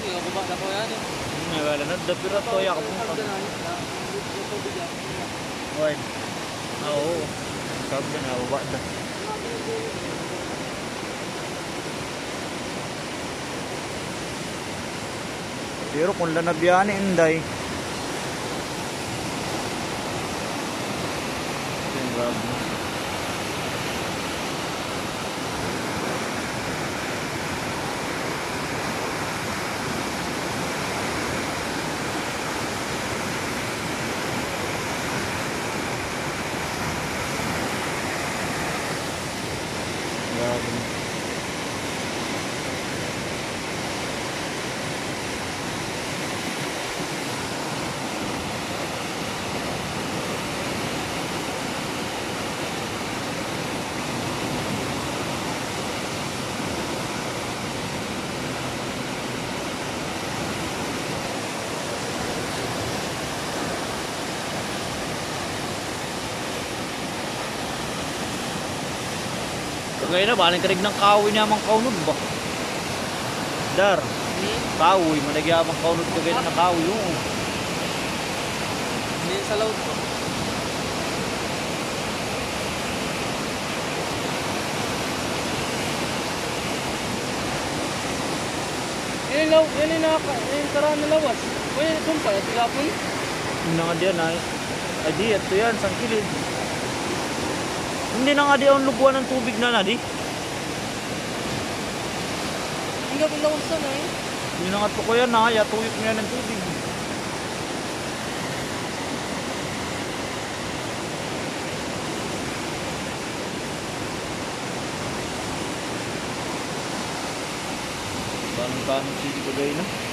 Hindi ako ba na ko yan eh. Wala na, dapira to, yakap mo pa. Why? Oo. Sabi na, baba na. Pero kung lanabyan ni Inday. Ngayon na, baling karig ng kahoy niya mang kaunod ba? Dar, kahoy, managyabang kaunod ka ganyan ng kahoy yung. Hindi sa laut ko. Yan yung karaan na lawas. Uy, itong pala, tilapon. Hindi na nga diyan ay. Ay di, ito yan, sangkilid. Hindi na nga di ang lubuan ng tubig na di. Hindi ka palawasan eh. Hindi na nga ito ko yan na, tuyok mo yan ng tubig. Tanong-tanong sisi ko gaya na.